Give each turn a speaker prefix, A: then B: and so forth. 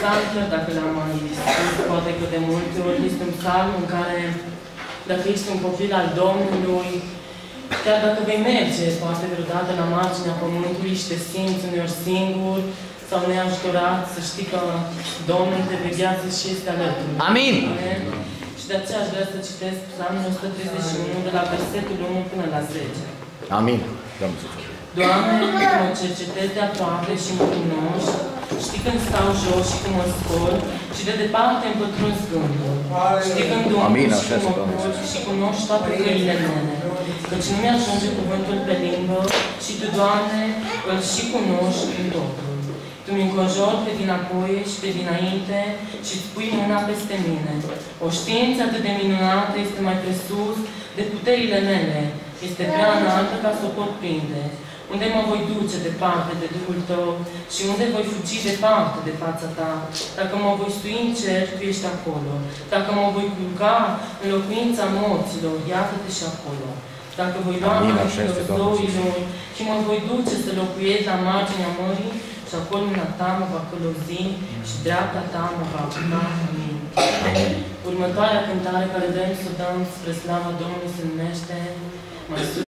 A: psalm, chiar dacă l-am mai spus, poate că de multe ori, este un psalm în care, dacă ești un copil al Domnului, chiar dacă vei merge, poate vreodată la marginea pământului și te simți uneori singur sau neajutorat, să știi că Domnul te veghează și este alături.
B: Amin!
A: Și de aceea aș vrea să citesc psalmul 131, de la versetul 1 până la 10.
B: Amin!
A: Doamne, mă cercetezi de aproape și mă cunoști, știi când stau jos și când mă scol și de departe îmi pătrunzi gândul. Știi când umblu și când mă culc și cunoști toate căile mele. Căci nu mi-ajunge cuvântul pe limbă și Tu, Doamne, îl și cunoști în totul. Tu mi înconjori pe dinapoi și pe dinainte și îți pui mâna peste mine. O știință atât de minunată este mai presus de puterile mele. Este prea înaltă ca să o pot prinde. Unde mă voi duce departe de Duhul Tău și unde voi fugi departe de fața Ta? Dacă mă voi stui în cer, Tu ești acolo. Dacă mă voi culca în locuința morților, iată-te și acolo. Dacă voi lua mâinile zoilor și mă voi duce să locuiesc la marginea mării, și acolo mâna Ta mă va călăuzi și dreapta Ta mă va apuca. Amin. Următoarea cântare care vrem să o dăm spre slava Domnului se numește